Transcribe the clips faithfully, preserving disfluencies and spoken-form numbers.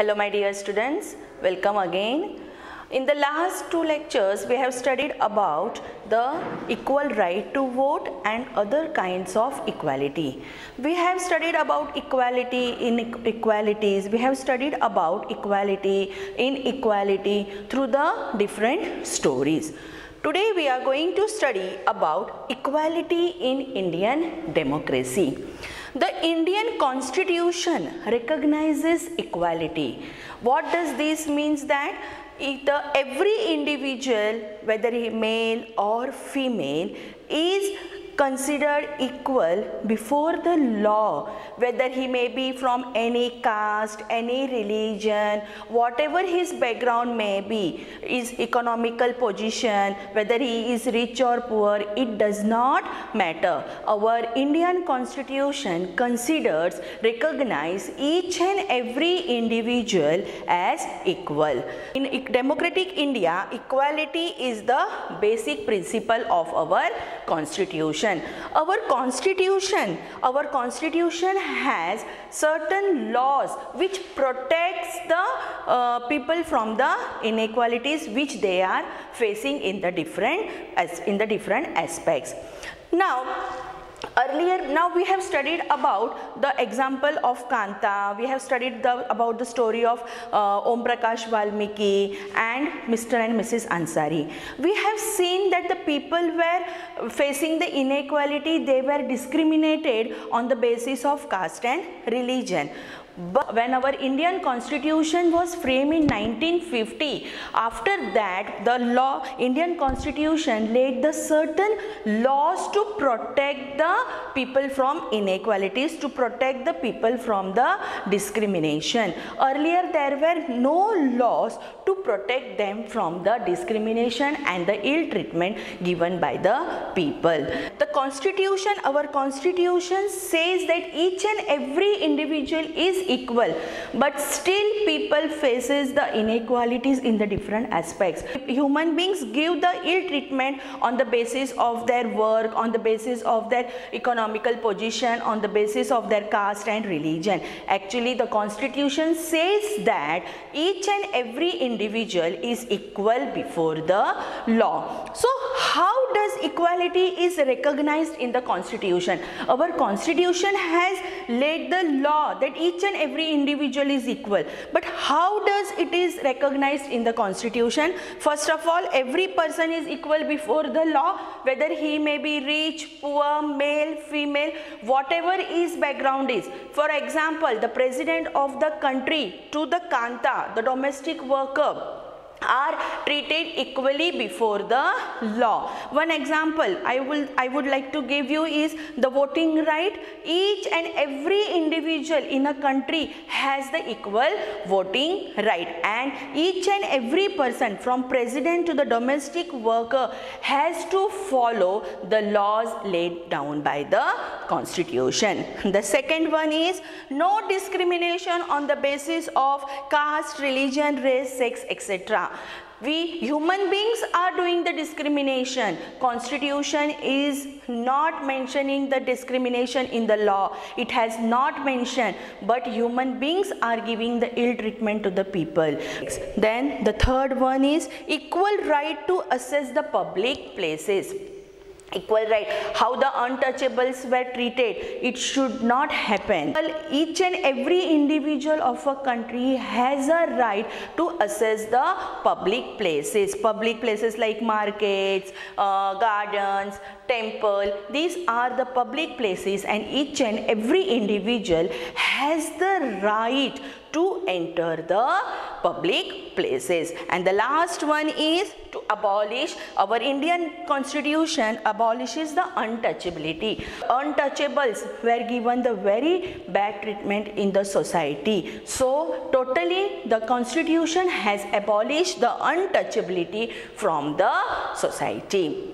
Hello my dear students, welcome again. In the last two lectures we have studied about the equal right to vote and other kinds of equality. We have studied about equality, inequalities, we have studied about equality, inequality through the different stories. Today we are going to study about equality in Indian democracy. The Indian Constitution recognizes equality. What does this mean? That the, every individual, whether he male or female, is considered equal before the law, whether he may be from any caste, any religion, whatever his background may be, his economical position, whether he is rich or poor, it does not matter. Our Indian Constitution considers, recognize each and every individual as equal. In democratic India, equality is the basic principle of our Constitution. Our constitution, our constitution has certain laws which protects the uh, people from the inequalities which they are facing in the different as in the different aspects. Now, earlier, now we have studied about the example of Kanta, we have studied the, about the story of uh, Om Prakash Valmiki and Mister and Missus Ansari. We have seen that the people were facing the inequality, they were discriminated on the basis of caste and religion. But when our Indian Constitution was framed in nineteen fifty, after that the law, Indian Constitution laid the certain laws to protect the people from inequalities, to protect the people from the discrimination. Earlier there were no laws to protect them from the discrimination and the ill treatment given by the people. The Constitution, our Constitution says that each and every individual is equal, but still people faces the inequalities in the different aspects. Human beings give the ill treatment on the basis of their work, on the basis of their economical position, on the basis of their caste and religion. Actually, the Constitution says that each and every individual is equal before the law. So how does equality is recognized in the Constitution? Our Constitution has laid the law that each and every individual is equal, but how does it is recognized in the Constitution? First of all, every person is equal before the law, whether he may be rich, poor, male, female, whatever his background is. For example, the president of the country to the Kanta, the domestic worker, are treated equally before the law. One example I will I would like to give you is the voting right. Each and every individual in a country has the equal voting right, and each and every person from president to the domestic worker has to follow the laws laid down by the Constitution. The second one is no discrimination on the basis of caste, religion, race, sex, et cetera. We human beings are doing the discrimination. Constitution is not mentioning the discrimination in the law. It has not mentioned, but human beings are giving the ill treatment to the people. Then the third one is equal right to access the public places. Equal right, how the untouchables were treated, it should not happen. Each and every individual of a country has a right to access the public places. Public places like markets, uh, gardens, temple, these are the public places, and each and every individual has the right to enter the public places. And the last one is to abolish. Our Indian Constitution abolishes the untouchability. Untouchables were given the very bad treatment in the society. So totally the Constitution has abolished the untouchability from the society.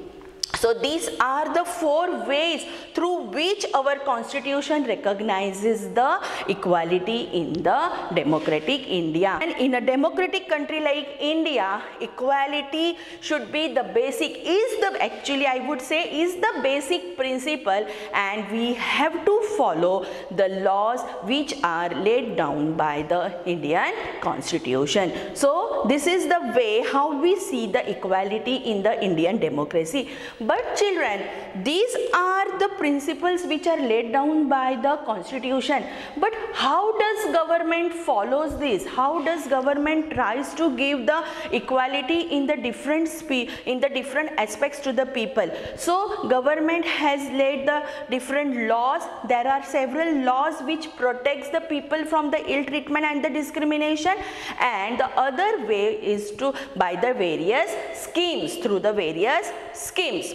So these are the four ways through which our constitution recognizes the equality in the democratic India. And in a democratic country like India, equality should be the basic, is the actually I would say is the basic principle, and we have to follow the laws which are laid down by the Indian constitution. So this is the way how we see the equality in the Indian democracy. But children, these are the principles which are laid down by the constitution. But how does government follows this? How does government tries to give the equality in the different spe in the different aspects to the people? So government has laid the different laws. There are several laws which protects the people from the ill treatment and the discrimination, and the other way is to by the various schemes, through the various schemes.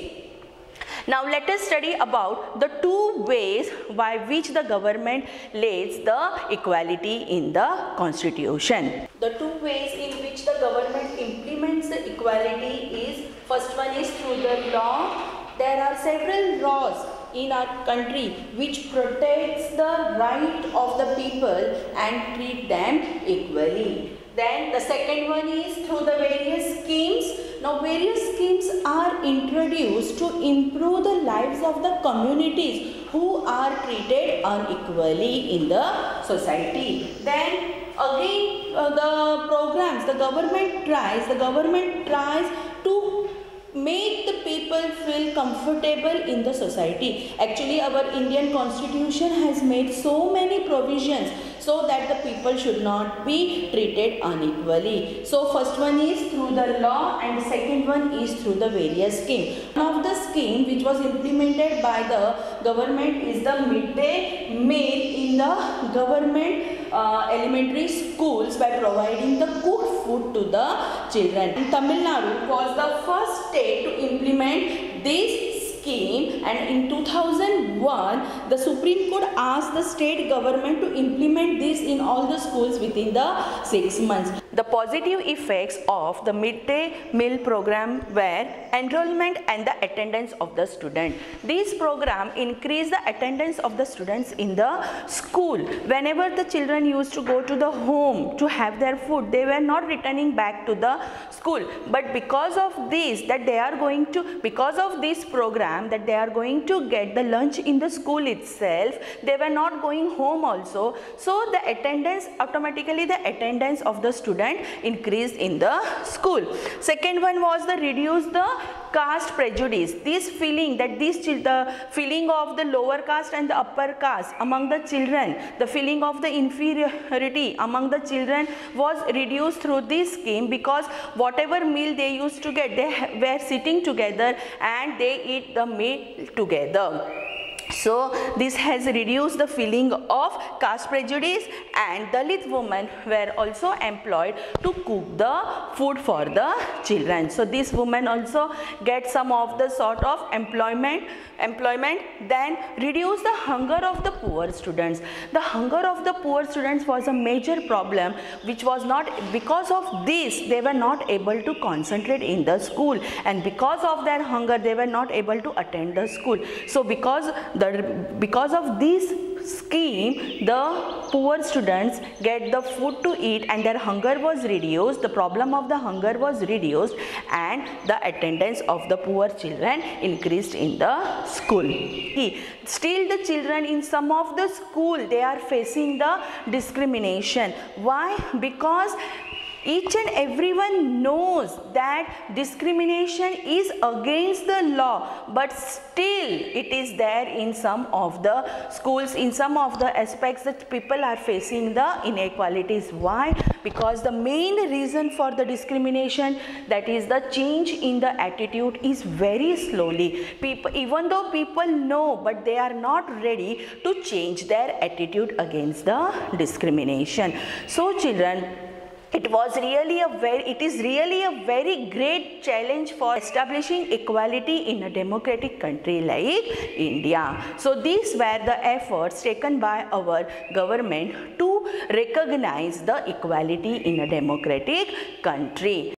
Now let us study about the two ways by which the government lays the equality in the constitution. The two ways in which the government implements the equality is, first one is through the law. There are several laws in our country which protects the right of the people and treat them equally. Then the second one is through the various schemes. Now various schemes are introduced to improve the lives of the communities who are treated unequally in the society. Then again uh, the programs, the government tries, the government tries to make the people feel comfortable in the society. Actually, our Indian constitution has made so many provisions so that the people should not be treated unequally. So first one is through the law, and the second one is through the various scheme. One of the scheme which was implemented by the government is the midday meal in the government uh, elementary schools by providing the cooked food to the children. Tamil Nadu was the first state to implement this scheme, and in two thousand one the Supreme Court asked the state government to implement this in all the schools within the six months. The positive effects of the midday meal program were enrollment and the attendance of the student. This program increased the attendance of the students in the school. Whenever the children used to go to the home to have their food, they were not returning back to the school. But because of this, that they are going to, because of this program, that they are going to get the lunch in the school itself, they were not going home also. So the attendance, automatically the attendance of the student increased in the school. Second one was the reduce the caste prejudice. This feeling that this the feeling of the lower caste and the upper caste among the children, the feeling of the inferiority among the children was reduced through this scheme, because whatever meal they used to get, they were sitting together and they eat the meal together. So this has reduced the feeling of caste prejudice, and Dalit women were also employed to cook the food for the children. So these women also get some of the sort of employment employment then reduce the hunger of the poor students. The hunger of the poor students was a major problem, which was not, because of this they were not able to concentrate in the school, and because of their hunger they were not able to attend the school. So because the because of this scheme, the poor students get the food to eat and their hunger was reduced, the problem of the hunger was reduced, and the attendance of the poor children increased in the school. Still the children in some of the school, they are facing the discrimination. Why? Because each and everyone knows that discrimination is against the law, but still it is there in some of the schools, in some of the aspects that people are facing the inequalities. Why? Because the main reason for the discrimination, that is the change in the attitude, is very slowly. People, even though people know, but they are not ready to change their attitude against the discrimination. So children, It was really a very, it is really a very great challenge for establishing equality in a democratic country like India. So these were the efforts taken by our government to recognize the equality in a democratic country.